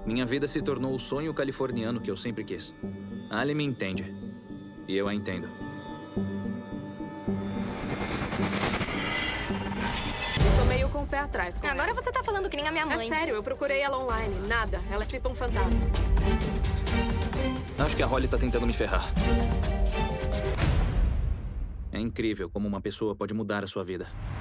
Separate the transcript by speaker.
Speaker 1: Minha vida se tornou o sonho californiano que eu sempre quis. A Ali me entende. E eu a entendo.
Speaker 2: Tô meio com o pé atrás com
Speaker 3: Agora
Speaker 2: ela.
Speaker 3: você tá falando que nem a minha mãe.
Speaker 2: É sério, eu procurei ela online. Nada. Ela é tipo um fantasma.
Speaker 1: Acho que a Holly tá tentando me ferrar. É incrível como uma pessoa pode mudar a sua vida.